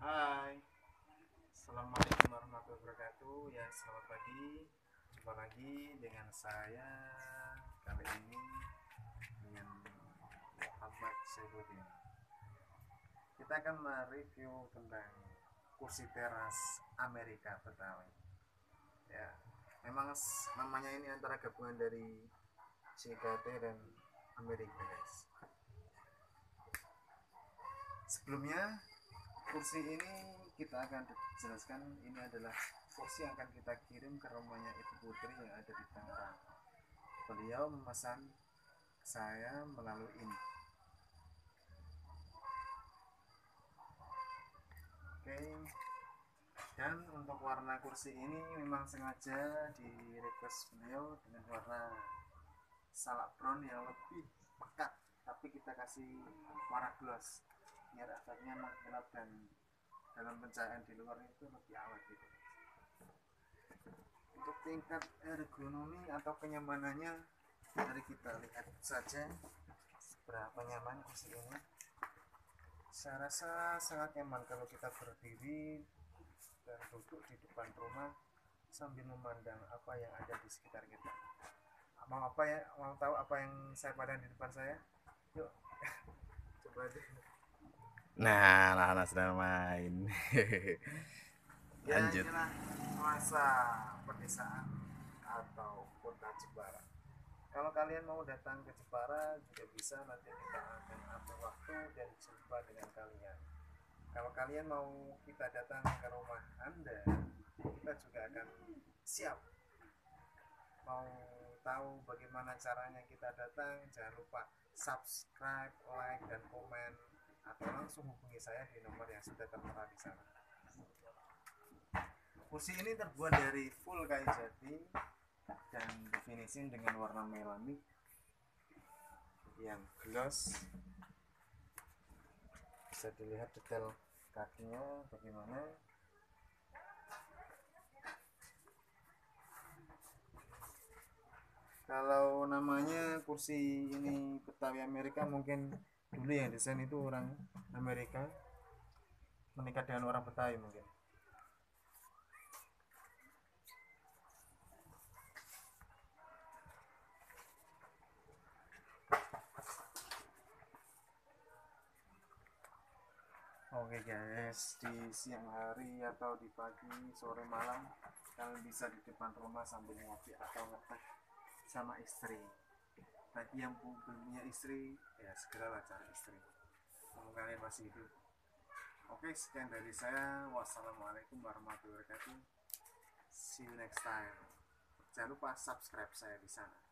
Hai, Assalamualaikum warahmatullahi wabarakatuh. Ya, selamat pagi. Jumpa lagi dengan saya kali ini dengan Muhammad Saifuddin. Kita akan mereview tentang kursi teras Amerika Betawi. Ya, memang namanya ini antara gabungan dari JKT dan Amerika, guys. Sebelumnya, kursi ini kita akan jelaskan, ini adalah kursi yang akan kita kirim ke rumahnya Ibu Putri yang ada di Tangerang. Beliau memesan saya melalui ini. Oke. Dan untuk warna kursi ini memang sengaja di request beliau dengan warna salak brown yang lebih pekat, tapi kita kasih warna gloss biar efeknya mengkilap dan dalam pencahayaan di luar itu lebih awet gitu. Untuk tingkat ergonomi atau kenyamanannya, mari kita lihat saja seberapa nyaman kursi ini. Saya rasa sangat nyaman kalau kita berdiri dan duduk di depan rumah sambil memandang apa yang ada di sekitar kita. Mau apa ya? Mau tahu apa yang saya pandang di depan saya? Yuk, coba aja. Nah, anak-anak sedang main. Ya, Lanjut. inilah masa pedesaan atau kota Jepara. Kalau kalian mau datang ke Jepara juga bisa, nanti kita akan atur waktu dan jumpa dengan kalian. Kalau kalian mau kita datang ke rumah Anda, kita juga akan siap. Mau tahu bagaimana caranya kita datang, jangan lupa subscribe, like, dan komen, atau langsung hubungi saya di nomor yang sudah tertera di sana. Kursi ini terbuat dari full kayu jati dan difinishing dengan warna melamik yang gloss. Bisa dilihat detail kakinya bagaimana. Kalau namanya kursi ini Betawi Amerika, mungkin dulu yang desain itu orang Amerika menikah dengan orang Betawi mungkin. Oke guys, di siang hari atau di pagi, sore, malam, kalian bisa di depan rumah sambil ngopi atau ngeteh sama istri. Bagi yang belum punya istri, ya segeralah cari istri. Kalau kalian masih hidup. Oke, sekian dari saya. Wassalamualaikum warahmatullahi wabarakatuh. See you next time. Jangan lupa subscribe saya di sana.